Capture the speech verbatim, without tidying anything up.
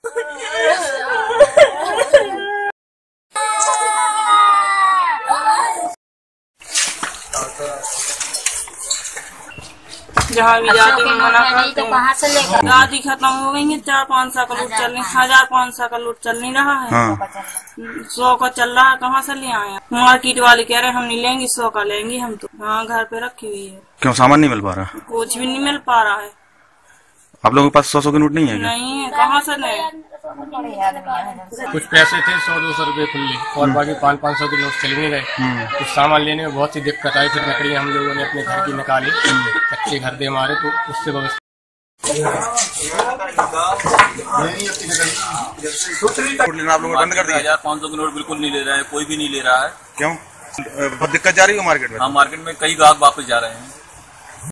जहाँ भी जाते हैं मना करते हैं। कहाँ से लेकर दादी खत्म हो गई है, चार पाँच सौ का लूट चल रही, हजार पाँच सौ का लूट चल नहीं रहा है। हाँ। सौ का चल रहा है, कहाँ से ले आए? मार्केट वाले कह रहे हैं हम नहीं लेंगे, सौ का लेंगे हम तो। हाँ, घर पे रखी हुई है। क्यों, सामान नहीं मिल पा रहा? कुछ भी नहीं मिल पा रहा है। आप लोगों के पास सौ सौ के नोट नहीं है क्या? नहीं है, कहाँ से नहीं? कुछ पैसे थे सौ दो सौ रुपए खुले और बाकी पाँच पाँच सौ के नोट चल नहीं रहे। कुछ सामान लेने में बहुत सी दिक्कत आई, फिर लकड़ियाँ हम लोगों ने अपने घर की निकाली, कच्चे घर दे हमारे, तो उससे व्यवस्था आप लोग बंद कर दिया? हजार पाँच सौ के नोट बिल्कुल नहीं ले रहे हैं, कोई भी नहीं ले रहा है। क्यों, बहुत दिक्कत जा रही है मार्केट में? हाँ, मार्केट में कई ग्राहक वापस जा रहे हैं।